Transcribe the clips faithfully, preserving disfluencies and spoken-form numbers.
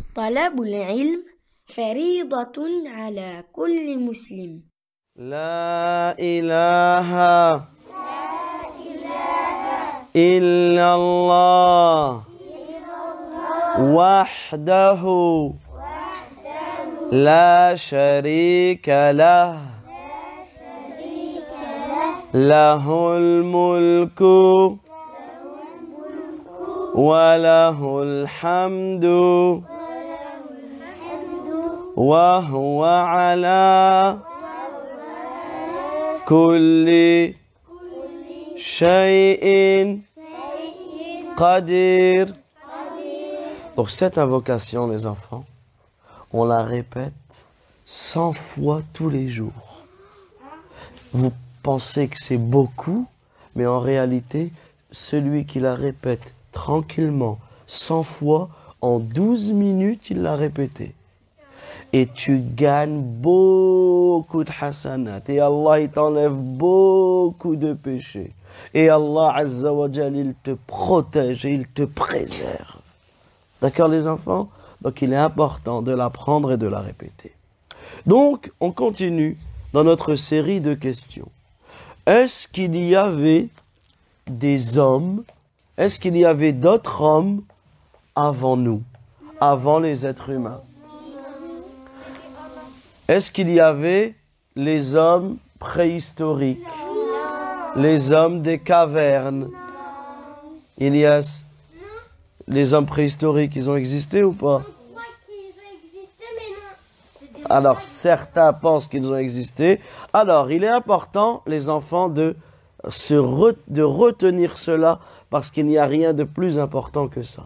طلب العلم فريضة على كل مسلم. لا إله إلا الله وحده لا شريك له له الملك وله الحمد وهو على كل شيء قدير. Donc cette invocation, les enfants, on la répète cent fois tous les jours. Vous pensez que c'est beaucoup, mais en réalité, celui qui la répète tranquillement cent fois, en douze minutes, il l'a répété. Et tu gagnes beaucoup de hasanat. Et Allah, il t'enlève beaucoup de péchés. Et Allah, Azza wa Jal, il te protège et il te préserve. D'accord, les enfants? Donc, il est important de l'apprendre et de la répéter. Donc, on continue dans notre série de questions. Est-ce qu'il y avait des hommes, est-ce qu'il y avait d'autres hommes avant nous, avant les êtres humains? Est-ce qu'il y avait les hommes préhistoriques, les hommes des cavernes? Ilias, les hommes préhistoriques, ils ont existé ou pas? Alors, certains pensent qu'ils ont existé. Alors, il est important, les enfants, de, se re, de retenir cela, parce qu'il n'y a rien de plus important que ça.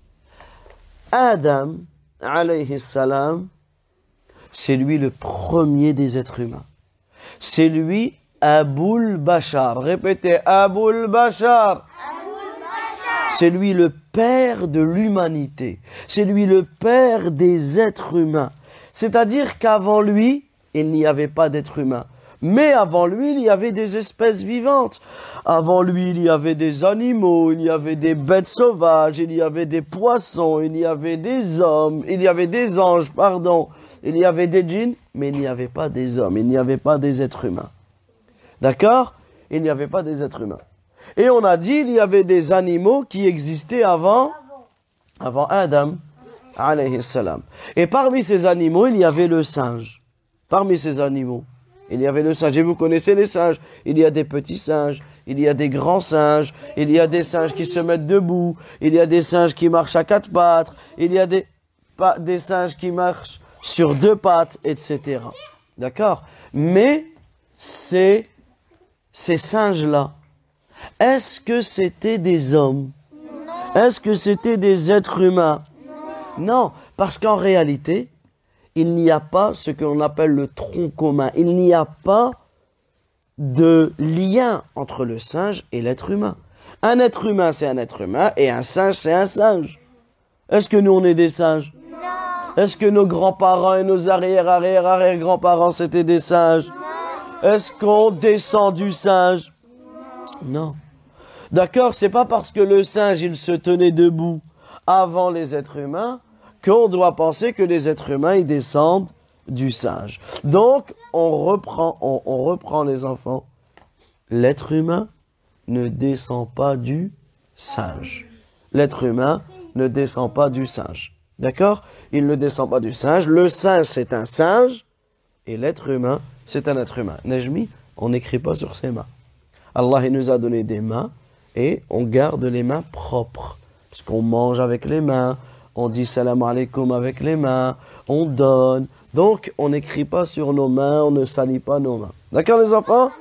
Adam, alayhi salam, c'est lui le premier des êtres humains. C'est lui, Aboul Bachar. Répétez, Aboul Bachar. C'est lui le père de l'humanité. C'est lui le père des êtres humains. C'est-à-dire qu'avant lui, il n'y avait pas d'êtres humains. Mais avant lui, il y avait des espèces vivantes. Avant lui, il y avait des animaux, il y avait des bêtes sauvages, il y avait des poissons, il y avait des hommes, il y avait des anges, pardon. Il y avait des djinns, mais il n'y avait pas des hommes, il n'y avait pas des êtres humains. D'accord? Il n'y avait pas des êtres humains. Et on a dit, il y avait des animaux qui existaient avant, avant Adam, alayhi salam. Et parmi ces animaux, il y avait le singe. Parmi ces animaux, il y avait le singe. Et vous connaissez les singes. Il y a des petits singes, il y a des grands singes, il y a des singes qui se mettent debout, il y a des singes qui marchent à quatre pattes, il y a des, pas, des singes qui marchent sur deux pattes, et cetera. D'accord? Mais ces, ces singes-là, est-ce que c'était des hommes? Est-ce que c'était des êtres humains? Non, parce qu'en réalité, il n'y a pas ce que l'on appelle le tronc commun. Il n'y a pas de lien entre le singe et l'être humain. Un être humain, c'est un être humain, et un singe, c'est un singe. Est-ce que nous, on est des singes? Non. Est-ce que nos grands-parents et nos arrière-arrière-arrière-grands-parents, c'était des singes? Non. Est-ce qu'on descend du singe? Non. D'accord, c'est pas parce que le singe, il se tenait debout avant les êtres humains qu'on doit penser que les êtres humains, ils descendent du singe. Donc, on reprend, on, on reprend les enfants. L'être humain ne descend pas du singe. L'être humain ne descend pas du singe. D'accord? Il ne descend pas du singe. Le singe, c'est un singe. Et l'être humain, c'est un être humain. Najmi, on n'écrit pas sur ses mains. Allah, il nous a donné des mains et on garde les mains propres. Parce qu'on mange avec les mains, on dit salam alaikum avec les mains, on donne. Donc, on n'écrit pas sur nos mains, on ne salit pas nos mains. D'accord, les enfants?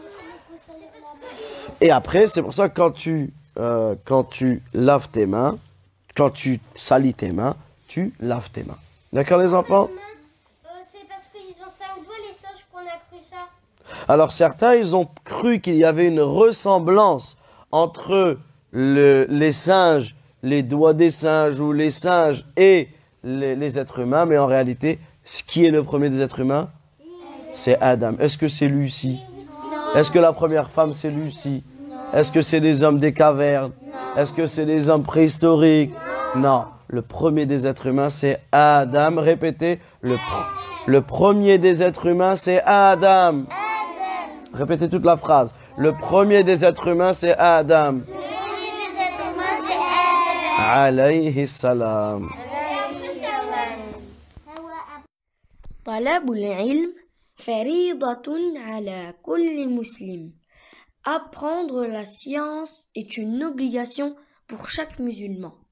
Et après, c'est pour ça que quand tu, euh, quand tu laves tes mains, quand tu salis tes mains, tu laves tes mains. D'accord, les enfants? C'est parce qu'ils ont cerveau, les singes, qu'on a cru ça. Alors, certains, ils ont cru qu'il y avait une ressemblance entre le, les singes, les doigts des singes ou les singes et les, les êtres humains, mais en réalité, qui est le premier des êtres humains? C'est Adam. Est-ce que c'est Lucie? Est-ce que la première femme, c'est Lucie? Est-ce que c'est des hommes des cavernes? Est-ce que c'est des hommes préhistoriques? Non. Le premier des êtres humains, c'est Adam. Répétez. Le, pr- le premier des êtres humains, c'est Adam. Répétez toute la phrase. Le premier des êtres humains, c'est Adam. Alayhi salam. طلب العلم فريضة على كل مسلم. Apprendre la science est une obligation pour chaque musulman.